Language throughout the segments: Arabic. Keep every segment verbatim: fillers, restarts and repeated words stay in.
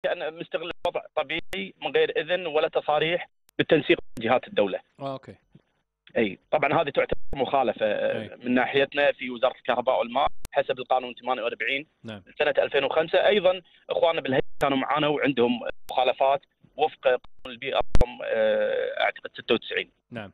ان مستغل وضع طبيعي من غير اذن ولا تصاريح بالتنسيق مع جهات الدوله. آه، اوكي. اي طبعا هذه تعتبر مخالفه أي. من ناحيتنا في وزاره الكهرباء والماء حسب القانون ثمانية وأربعين نعم. سنه ألفين وخمسة. ايضا اخواننا بالهيئه كانوا معنا وعندهم مخالفات وفق قانون البيئه رقم اعتقد ستة وتسعين. نعم.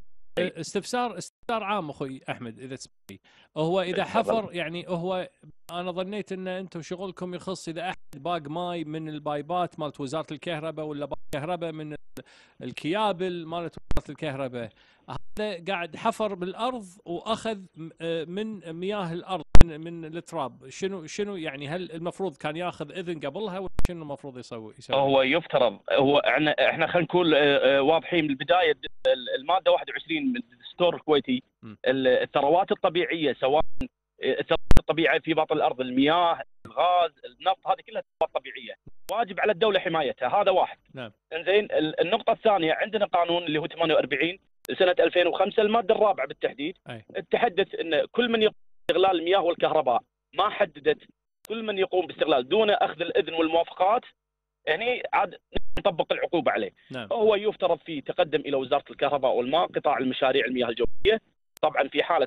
استفسار استفسار عام اخوي احمد اذا تسمحي، هو اذا حفر يعني هو انا ظنيت ان انتم شغلكم يخص اذا احد باق ماي من البايبات مالت وزاره الكهرباء ولا باق كهرباء من الكيابل مالت وزاره الكهرباء، هذا قاعد حفر بالارض واخذ من مياه الارض من, من التراب، شنو شنو يعني هل المفروض كان ياخذ اذن قبلها ولا شنو المفروض يسوي؟ يسوي؟ هو يفترض هو احنا احنا خلينا نكون واضحين من البدايه. الماده واحد وعشرين من الدستور الكويتي الثروات الطبيعيه سواء الثروات الطبيعيه في باطن الارض، المياه، الغاز، النفط، هذه كلها ثروات طبيعيه واجب على الدوله حمايتها. هذا واحد. نعم. انزين النقطه الثانيه عندنا قانون اللي هو ثمانية وأربعين سنه ألفين وخمسة الماده الرابعه بالتحديد أي. تحدث ان كل من يقوم باستغلال المياه والكهرباء ما حددت كل من يقوم باستغلال دون اخذ الاذن والموافقات يعني عاد نطبق العقوبه عليه. نعم. هو يفترض في تقدم الى وزاره الكهرباء والماء قطاع المشاريع المياه الجوفيه، طبعا في حاله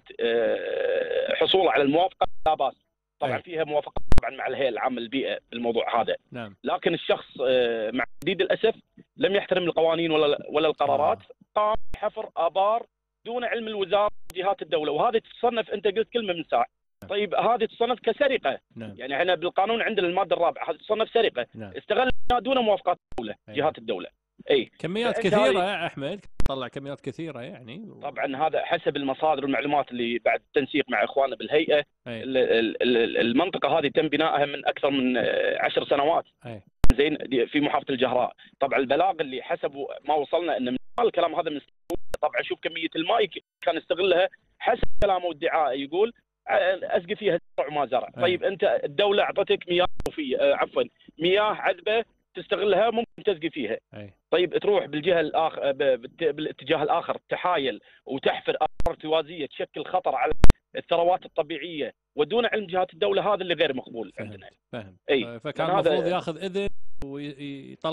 حصوله على الموافقه لا باس، طبعا أي. فيها موافقه طبعا مع الهيئه العامه للبيئه بالموضوع هذا. نعم. لكن الشخص مع شديد الاسف لم يحترم القوانين ولا ولا القرارات، قام بحفر ابار دون علم الوزاره وجهات الدوله، وهذه تصنف انت قلت كلمه من ساعه. طيب هذه تصنف كسرقه. نعم. يعني احنا بالقانون عندنا الماده الرابعه هذه تصنف سرقه. نعم. استغل دون موافقات الدوله. أي. جهات الدوله. اي كميات كثيره يا احمد، طلع كميات كثيره يعني. طبعا هذا حسب المصادر والمعلومات اللي بعد التنسيق مع اخواننا بالهيئه. أي. المنطقه هذه تم بنائها من اكثر من عشر سنوات. أي. زين في محافظه الجهراء. طبعا البلاغ اللي حسب ما وصلنا ان من الكلام هذا من طبعا شوف كميه الماء كان يستغلها حسب كلامه وادعائه، يقول اسقي فيها زرع وما زرع. أي. طيب انت الدوله اعطتك مياه جوفيه عفوا مياه عذبه تستغلها ممكن تسقي فيها. أي. طيب تروح بالجهه الاخر بالاتجاه الاخر تحايل وتحفر ابار ارتوازيه تشكل خطر على الثروات الطبيعيه ودون علم جهات الدوله، هذا اللي غير مقبول. فهمت. عندنا. فهم. اي فكان المفروض ياخذ اذن ويطلع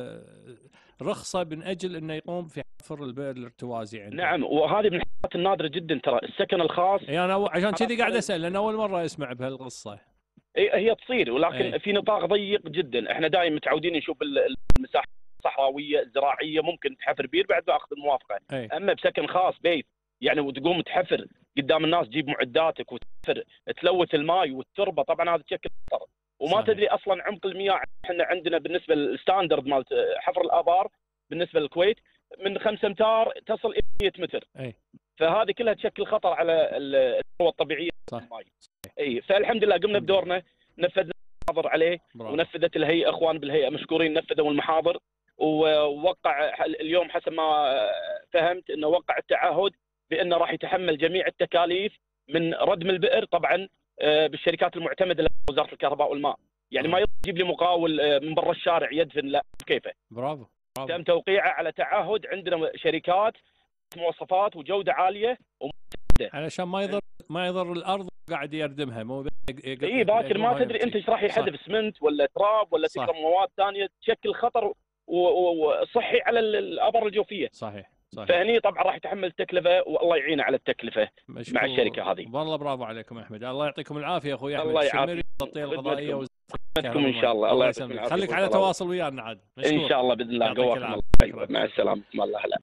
رخصه من اجل انه يقوم في حفر البئر الارتوازي عنده. نعم، وهذه من الحالات النادره جدا ترى السكن الخاص. اي انا عشان كذي قاعد اسال لان اول مره اسمع بهالقصه. هي تصير ولكن أي. في نطاق ضيق جدا. احنا دائما متعودين نشوف المساحه الصحراويه الزراعيه ممكن تحفر بير بعد ما اخذ الموافقه. أي. اما بسكن خاص بيت يعني وتقوم تحفر قدام الناس تجيب معداتك وتحفر تلوث الماء والتربه، طبعا هذا تشكل خطر وما صحيح. تدري اصلا عمق المياه. احنا عندنا بالنسبه للستاندرد مالت حفر الابار بالنسبه للكويت من خمسة امتار تصل الى مئة متر. أي. فهذه كلها تشكل خطر على الثروه الطبيعيه. صح. اي فالحمد لله قمنا بدورنا، نفذنا المحاضر عليه. برافو. ونفذت الهيئه، اخوان بالهيئه مشكورين نفذوا المحاضر، ووقع اليوم حسب ما فهمت انه وقع التعهد بانه راح يتحمل جميع التكاليف من ردم البئر طبعا بالشركات المعتمده لوزاره الكهرباء والماء. يعني ما يجيب لي مقاول من برا الشارع يدفن، لا كيفه. برافو. برافو. تم توقيعه على تعهد عندنا شركات مواصفات وجوده عاليه ومعتمده علشان ما يضر ما يضر الارض قاعد يردمها. مو اي باكر ما تدري انت ايش راح يحذف اسمنت ولا تراب ولا تكرر مواد ثانيه تشكل خطر وصحي على الابار الجوفيه. صحيح. صحيح. فهني طبعا راح يتحمل التكلفه والله يعينه على التكلفه مشكور. مع الشركه هذه. والله برافو عليكم احمد، الله يعطيكم العافيه اخوي احمد. الله يعافيك. التغطيه القضائيه وخدمتكم ان شاء الله. الله يعطيكم العافيه. خليك على تواصل ويانا عاد. ان شاء الله باذن الله. قواكم الله. مع السلامه. مع الله. هلا.